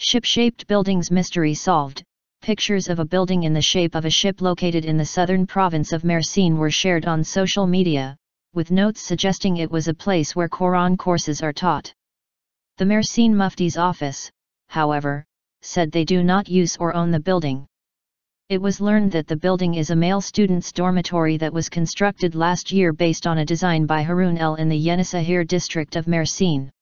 Ship-shaped buildings mystery solved. Pictures of a building in the shape of a ship located in the southern province of Mersin were shared on social media, with notes suggesting it was a place where Quran courses are taught. The Mersin Mufti's office, however, said they do not use or own the building. It was learned that the building is a male students' dormitory that was constructed last year based on a design by Harun İçel in the Yenişehir district of Mersin.